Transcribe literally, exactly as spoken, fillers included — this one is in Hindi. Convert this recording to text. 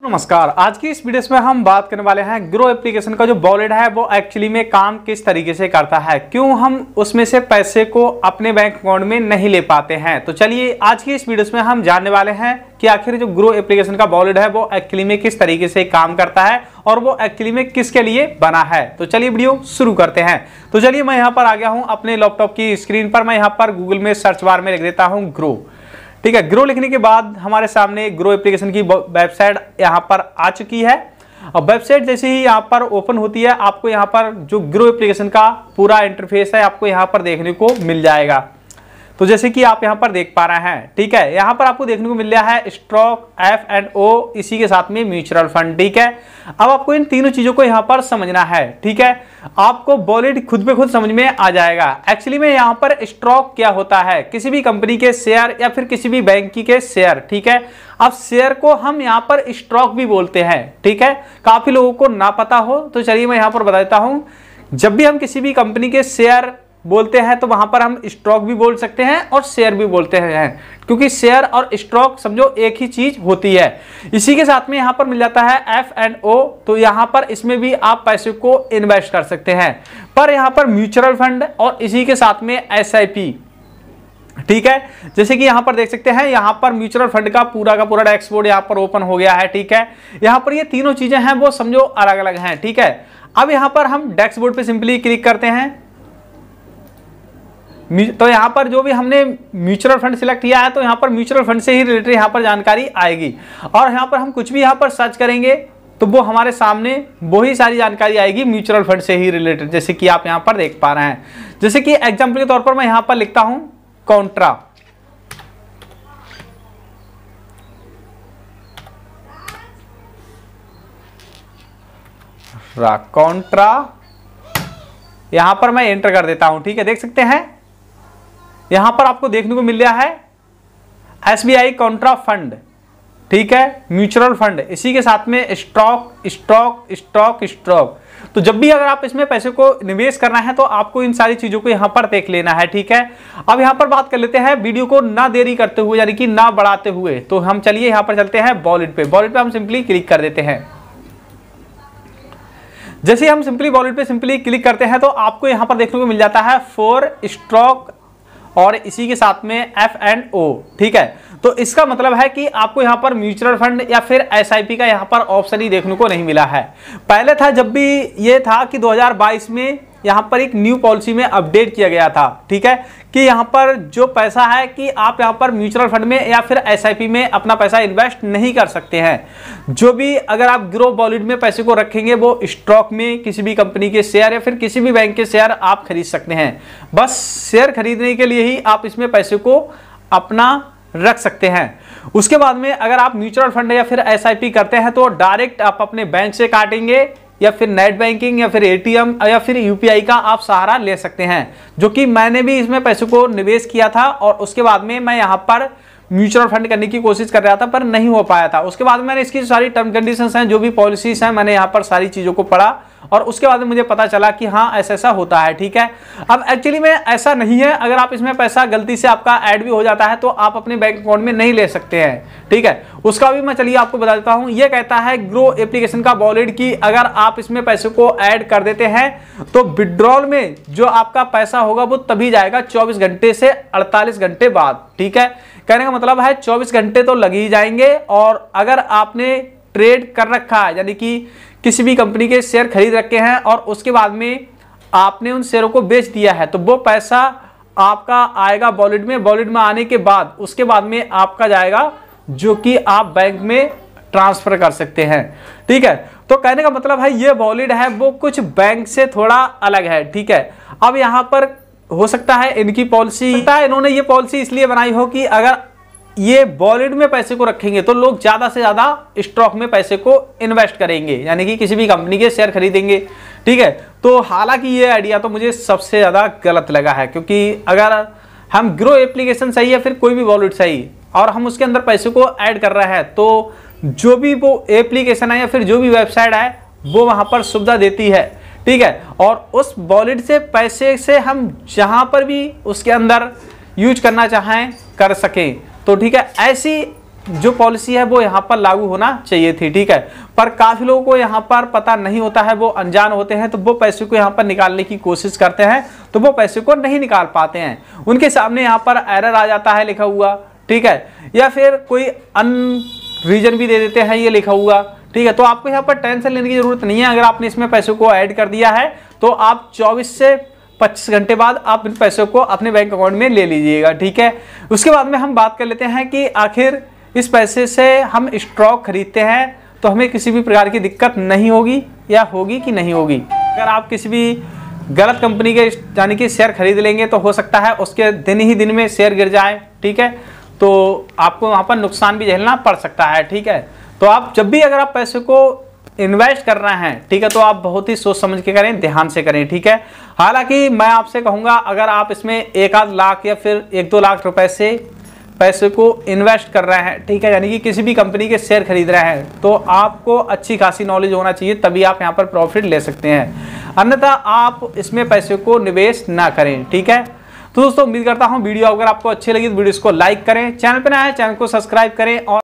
नमस्कार। आज की इस वीडियो में हम बात करने वाले हैं ग्रो एप्लीकेशन का जो वॉलेट है वो एक्चुअली में काम किस तरीके से करता है, क्यों हम उसमें से पैसे को अपने बैंक अकाउंट में नहीं ले पाते हैं। तो चलिए आज की इस वीडियो में हम जानने वाले हैं कि आखिर जो ग्रो एप्लीकेशन का वॉलेट है वो एक्चुअली में किस तरीके से काम करता है और वो एक्चुअली में किसके लिए बना है। तो चलिए वीडियो शुरू करते हैं। तो चलिए मैं यहाँ पर आ गया हूँ अपने लैपटॉप की स्क्रीन पर। मैं यहाँ पर गूगल में सर्च बार में लिख देता हूँ ग्रो। ठीक है, ग्रो लिखने के बाद हमारे सामने ग्रो एप्लीकेशन की वेबसाइट यहाँ पर आ चुकी है। और वेबसाइट जैसे ही यहाँ पर ओपन होती है आपको यहाँ पर जो ग्रो एप्लीकेशन का पूरा इंटरफेस है आपको यहाँ पर देखने को मिल जाएगा। तो जैसे कि आप यहाँ पर देख पा रहे हैं, ठीक है, यहाँ पर आपको देखने को मिल रहा है स्टॉक, एफ एंड ओ, इसी के साथ में म्यूचुअल फंड। ठीक है, अब आपको इन तीनों चीजों को यहाँ पर समझना है। ठीक है, आपको वॉलेट खुद पे खुद समझ में आ जाएगा। एक्चुअली में यहाँ पर स्टॉक क्या होता है, किसी भी कंपनी के शेयर या फिर किसी भी बैंक के शेयर। ठीक है, अब शेयर को हम यहाँ पर स्टॉक भी बोलते हैं। ठीक है, काफी लोगों को ना पता हो तो चलिए मैं यहाँ पर बता देता हूँ। जब भी हम किसी भी कंपनी के शेयर बोलते हैं तो वहां पर हम स्टॉक भी बोल सकते हैं और शेयर भी बोलते हैं, क्योंकि शेयर और स्टॉक समझो एक ही चीज होती है। इसी के साथ में यहां पर मिल जाता है एफ एंड ओ, तो यहां पर इसमें भी आप पैसे को इन्वेस्ट कर सकते हैं। पर यहां पर म्यूचुअल फंड और इसी के साथ में एस आई पी। ठीक है, जैसे कि यहां पर देख सकते हैं यहां पर म्यूचुअल फंड का पूरा का पूरा डैशबोर्ड यहां पर ओपन हो गया है। ठीक है, यहां पर ये तीनों चीजें हैं वो समझो अलग अलग हैं। ठीक है, अब यहां पर हम डैशबोर्ड पे सिंपली क्लिक करते हैं तो यहाँ पर जो भी हमने म्यूचुअल फंड सिलेक्ट किया है तो यहाँ पर म्यूचुअल फंड से ही रिलेटेड यहाँ पर जानकारी आएगी। और यहाँ पर हम कुछ भी यहाँ पर सर्च करेंगे तो वो हमारे सामने वही सारी जानकारी आएगी म्यूचुअल फंड से ही रिलेटेड, जैसे कि आप यहाँ पर देख पा रहे हैं। जैसे कि एग्जाम्पल के तौर पर मैं यहाँ पर लिखता हूं कॉन्ट्रा। कॉन्ट्रा यहां पर मैं एंटर कर देता हूं। ठीक है, देख सकते हैं यहां पर आपको देखने को मिल रहा है S B I contra fund. ठीक है, म्यूचुअल फंड, इसी के साथ में स्टॉक स्टॉक स्टॉक स्टॉक। तो जब भी अगर आप इसमें पैसे को निवेश करना है तो आपको इन सारी चीजों को यहां पर देख लेना है। ठीक है, अब यहां पर बात कर लेते हैं वीडियो को ना देरी करते हुए, यानी कि ना बढ़ाते हुए। तो हम चलिए यहां पर चलते हैं वॉलेट पे। वॉलेट पे हम सिंपली क्लिक कर देते हैं। जैसे हम सिंपली वॉलेट पे सिंपली क्लिक करते हैं तो आपको यहां पर देखने को मिल जाता है फोर स्टॉक और इसी के साथ में एफ एंड ओ। ठीक है, तो इसका मतलब है कि आपको यहां पर म्यूचुअल फंड या फिर एस आई पी का यहां पर ऑप्शन ही देखने को नहीं मिला है। पहले था जब भी ये था कि दो हज़ार बाईस में यहां पर एक न्यू पॉलिसी में अपडेट किया गया था। ठीक है, कि यहां पर जो पैसा है कि आप यहां पर म्यूचुअल फंड में या फिर एस आई पी में अपना पैसा इन्वेस्ट नहीं कर सकते हैं। जो भी अगर आप ग्रो वॉलेट में पैसे को रखेंगे वो स्टॉक में किसी भी कंपनी के शेयर या फिर किसी भी बैंक के शेयर आप खरीद सकते हैं। बस शेयर खरीदने के लिए ही आप इसमें पैसे को अपना रख सकते हैं। उसके बाद में अगर आप म्यूचुअल फंड या फिर एस आई पी करते हैं तो डायरेक्ट आप अपने बैंक से काटेंगे या फिर नेट बैंकिंग या फिर ए टी एम या फिर यू पी आई का आप सहारा ले सकते हैं, जो कि मैंने भी इसमें पैसे को निवेश किया था। और उसके बाद में मैं यहाँ पर म्यूचुअल फंड करने की कोशिश कर रहा था पर नहीं हो पाया था। उसके बाद मैंने इसकी सारी टर्म कंडीशंस हैं, जो भी पॉलिसीज हैं, मैंने यहाँ पर सारी चीज़ों को पढ़ा और उसके बाद मुझे पता चला कि हाँ ऐसा ऐसा होता है। ठीक है, अब एक्चुअली में ऐसा नहीं है। अगर आप इसमें पैसा गलती से आपका ऐड भी हो जाता है तो आप अपने बैंक अकाउंट में नहीं ले सकते हैं। ठीक है, उसका भी मैं चलिए आपको बता देता हूँ। ये कहता है ग्रो एप्लीकेशन का वॉलेट की अगर आप इसमें पैसे को ऐड कर देते हैं तो विड्रॉल में जो आपका पैसा होगा वो तभी जाएगा चौबीस घंटे से अड़तालीस घंटे बाद। ठीक है, कहने का मतलब है चौबीस घंटे तो लग ही जाएंगे। और अगर आपने ट्रेड कर रखा है, यानी कि किसी भी कंपनी के शेयर खरीद रखे हैं और उसके बाद में आपने उन शेयरों को बेच दिया है, तो वो पैसा आपका आएगा वॉलेट में। वॉलेट में आने के बाद उसके बाद में आपका जाएगा, जो कि आप बैंक में ट्रांसफर कर सकते हैं। ठीक है, तो कहने का मतलब है ये वॉलेट है वो कुछ बैंक से थोड़ा अलग है। ठीक है, अब यहाँ पर हो सकता है इनकी पॉलिसी, इन्होंने ये पॉलिसी इसलिए बनाई हो कि अगर ये वॉलेट में पैसे को रखेंगे तो लोग ज्यादा से ज्यादा स्टॉक में पैसे को इन्वेस्ट करेंगे, यानी कि किसी भी कंपनी के शेयर खरीदेंगे। ठीक है, तो हालांकि ये आइडिया तो मुझे सबसे ज्यादा गलत लगा है, क्योंकि अगर हम ग्रो एप्लीकेशन सही है फिर कोई भी वॉलेट सही और हम उसके अंदर पैसे को ऐड कर रहे हैं तो जो भी वो एप्लीकेशन है या फिर जो भी वेबसाइट है वो वहां पर सुविधा देती है। ठीक है, और उस वॉलेट से पैसे से हम जहां पर भी उसके अंदर यूज करना चाहें कर सकें। तो ठीक है, ऐसी जो पॉलिसी है वो यहाँ पर लागू होना चाहिए थी, ठीक है। पर काफी लोगों को यहाँ पर पता नहीं होता है, वो अनजान होते हैं, तो वो पैसे को यहाँ पर निकालने की कोशिश करते हैं तो वो पैसे को नहीं निकाल पाते हैं। उनके सामने यहाँ पर एरर आ जाता है लिखा हुआ, ठीक है, या फिर कोई अन रीजन भी दे देते हैं ये लिखा हुआ, ठीक है। तो आपको यहाँ पर टेंशन लेने की जरूरत नहीं है। अगर आपने इसमें पैसों को ऐड कर दिया है तो आप चौबीस से पच्चीस घंटे बाद आप इन पैसों को अपने बैंक अकाउंट में ले लीजिएगा, ठीक है। उसके बाद में हम बात कर लेते हैं कि आखिर इस पैसे से हम स्टॉक खरीदते हैं तो हमें किसी भी प्रकार की दिक्कत नहीं होगी या होगी कि नहीं होगी। अगर आप किसी भी गलत कंपनी के यानी कि शेयर खरीद लेंगे तो हो सकता है उसके दिन ही दिन में शेयर गिर जाए, ठीक है, तो आपको वहाँ पर नुकसान भी झेलना पड़ सकता है, ठीक है। तो आप जब भी अगर आप पैसे को इन्वेस्ट कर रहे हैं, ठीक है, तो आप बहुत ही सोच समझ के करें, ध्यान से करें, ठीक है। हालांकि मैं आपसे कहूँगा अगर आप इसमें एक आध लाख या फिर एक दो लाख रुपए से पैसे को इन्वेस्ट कर रहे हैं, ठीक है, यानी कि किसी भी कंपनी के शेयर खरीद रहे हैं, तो आपको अच्छी खासी नॉलेज होना चाहिए, तभी आप यहाँ पर प्रॉफिट ले सकते हैं। अन्यथा आप इसमें पैसे को निवेश ना करें, ठीक है। तो दोस्तों उम्मीद करता हूँ वीडियो अगर आपको अच्छी लगी तो वीडियो को लाइक करें, चैनल पर नया है चैनल को सब्सक्राइब करें और